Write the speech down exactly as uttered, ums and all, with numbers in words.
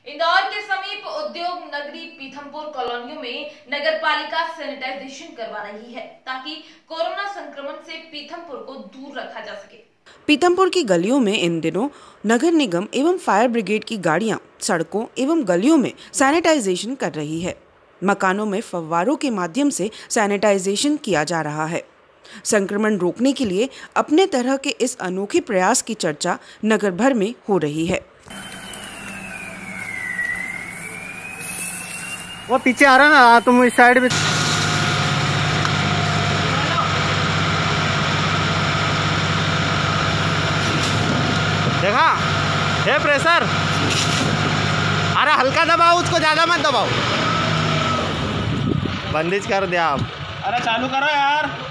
इंदौर के समीप उद्योग नगरी पीथमपुर कॉलोनियों में नगर पालिका सैनिटाइजेशन करवा रही है ताकि कोरोना संक्रमण से पीथमपुर को दूर रखा जा सके। पीथमपुर की गलियों में इन दिनों नगर निगम एवं फायर ब्रिगेड की गाड़ियां सड़कों एवं गलियों में सैनिटाइजेशन कर रही है। मकानों में फव्वारों के माध्यम से सैनिटाइजेशन किया जा रहा है। संक्रमण रोकने के लिए अपने तरह के इस अनोखे प्रयास की चर्चा नगर भर में हो रही है। वो पीछे आ रहा ना, तुम इस साइड में देखा है प्रेशर। अरे हल्का दबाओ, उसको ज्यादा मत दबाओ। बंदिश कर दिया आप। अरे चालू करो यार।